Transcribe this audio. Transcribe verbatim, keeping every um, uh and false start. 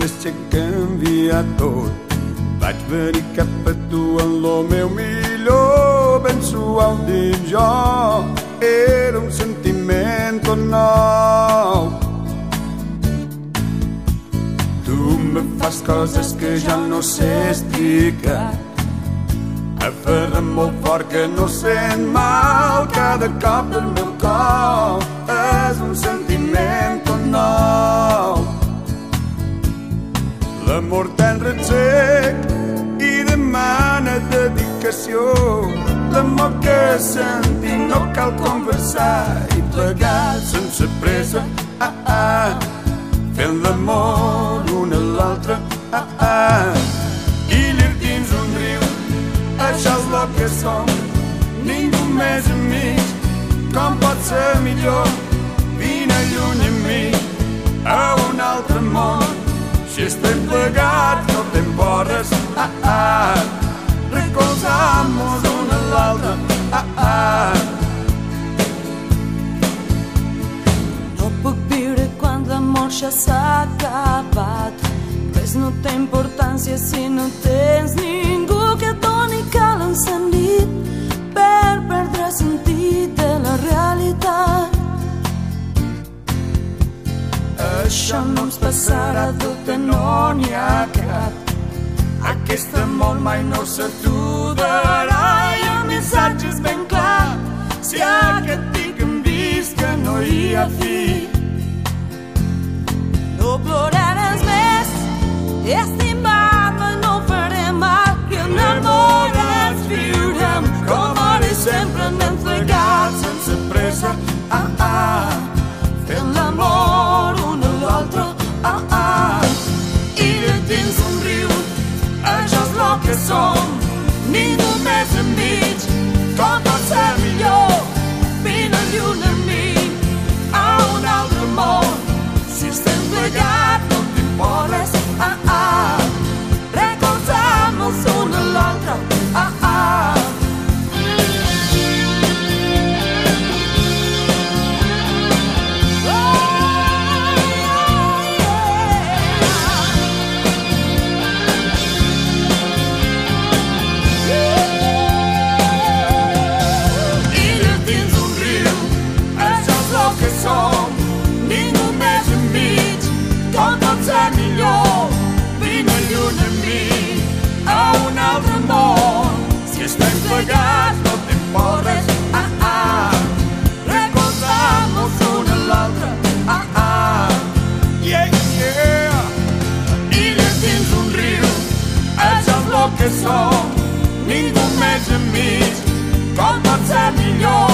més s'ha canviat tot. Vaig venir cap a tu en lo meu millor, ben suau dins jo, era un sentiment tot nou. Tu me fas coses que ja no sé explicar, aferra'm molt fort que no sent mal, cada cop del meu cor és un sentiment tot nou. L'amor tan retzec i demana dedicació, l'amor que sentim no cal conversar i plegar sense pressa, ah, ah, fent l'amor l'un a l'altre, ah, ah, i llir dins un riu, això és el que som, ningú més amics, com pot ser millor, vine lluny amb mi, a un altre món. Si estem plegats no t'emporres, ah, ah, recolzam-nos un a l'altre, ah, ah. No puc viure quan l'amor ja s'ha acabat, res no té importància si no tens ningú que et doni cal encendit per perdre sentit de la realitat. Això no ens passarà, dubte no n'hi ha cap. Aquest amor mai no s'aturarà i el missatge és ben clar. Si aquest tic hem vist que no hi ha fi. No ploraràs més, estimar-me no faré mal, i enamorats viurem com ara sempre anem plegats sense pressa, ah, ah, fent l'amor un a l'altre, ah, ah, i dins un riu, això és el que som, ningú més enmig, com pot ser millor, vine lluny amb mi, a un altre món. Si estem plegats no t'imporres, ah, ah, recolzam-nos un a l'altre, ah, ah. Som, ningú més enmig, com pot ser millor, vine lluny amb mi, a un altre món. Si estem plegats no t'emporres, ah, ah, recolzam-nos un a l'altre, ah, ah, yeah, yeah. Illes dins un riu, això és el que som, ningú més enmig, com pot ser millor,